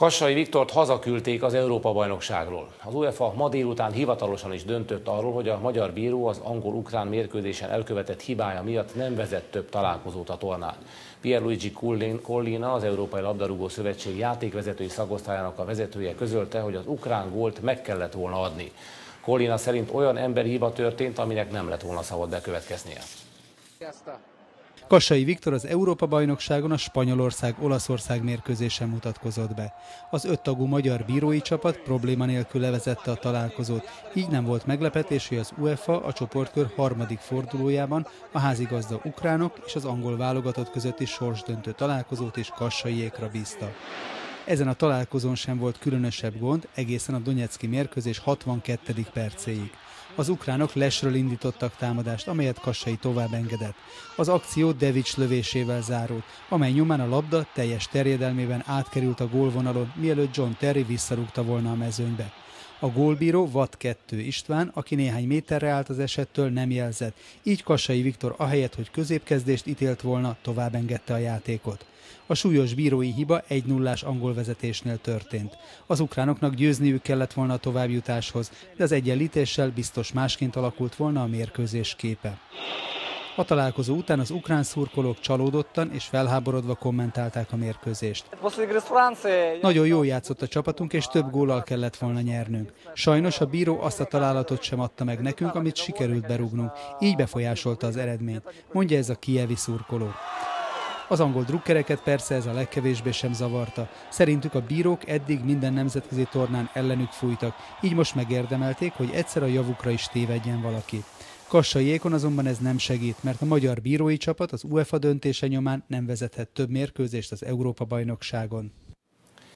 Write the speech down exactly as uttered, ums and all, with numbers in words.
Kassai Viktort hazaküldték az Európa-bajnokságról. Az UEFA ma délután hivatalosan is döntött arról, hogy a magyar bíró az angol-ukrán mérkőzésen elkövetett hibája miatt nem vezet több találkozót a tornán. Pierluigi Collina, az Európai Labdarúgó Szövetség játékvezetői szakosztályának a vezetője közölte, hogy az ukrán gólt meg kellett volna adni. Collina szerint olyan emberi hiba történt, aminek nem lett volna szabad bekövetkeznie. Kassai Viktor az Európa-bajnokságon a Spanyolország-Olaszország mérkőzésen mutatkozott be. Az öttagú magyar bírói csapat probléma nélkül levezette a találkozót, így nem volt meglepetés, hogy az UEFA a csoportkör harmadik fordulójában a házigazda ukránok és az angol válogatott közötti sorsdöntő találkozót is kassaiékra bízta. Ezen a találkozón sem volt különösebb gond egészen a donecki mérkőzés hatvankettedik percéig. Az ukránok lesről indítottak támadást, amelyet Kassai tovább engedett. Az akció Devics lövésével zárult, amely nyomán a labda teljes terjedelmében átkerült a gólvonalon, mielőtt John Terry visszarúgta volna a mezőnybe. A gólbíró Watt kettő István, aki néhány méterre állt az esettől, nem jelzett, így Kassai Viktor ahelyett, hogy középkezdést ítélt volna, tovább engedte a játékot. A súlyos bírói hiba egy nullás angol vezetésnél történt. Az ukránoknak győzniük kellett volna a továbbjutáshoz, de az egyenlítéssel biztos másként alakult volna a mérkőzés képe. A találkozó után az ukrán szurkolók csalódottan és felháborodva kommentálták a mérkőzést. Nagyon jól játszott a csapatunk, és több góllal kellett volna nyernünk. Sajnos a bíró azt a találatot sem adta meg nekünk, amit sikerült berúgnunk, így befolyásolta az eredményt, mondja ez a kijevi szurkoló. Az angol drukkereket persze ez a legkevésbé sem zavarta. Szerintük a bírók eddig minden nemzetközi tornán ellenük fújtak, így most megérdemelték, hogy egyszer a javukra is tévedjen valaki. Kassaiékon azonban ez nem segít, mert a magyar bírói csapat az UEFA döntése nyomán nem vezethet több mérkőzést az Európa-bajnokságon.